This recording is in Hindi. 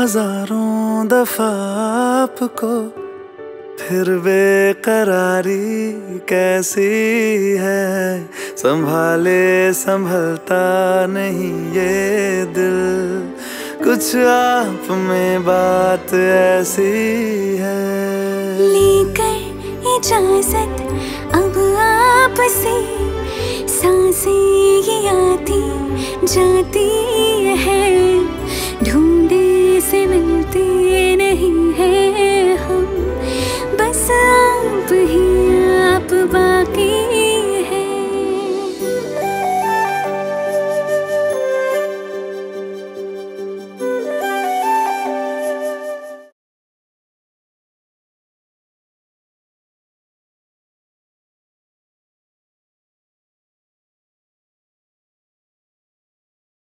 हजारों दफा आपको, फिर बेकरारी कैसी है। संभाले संभलता नहीं ये दिल, कुछ आप में बात ऐसी है। लेकर इजाजत अब आपसे, सांसें ये आती जाती है। ढूंढे से मिलते नहीं है हम, बस आप ही आप बाकी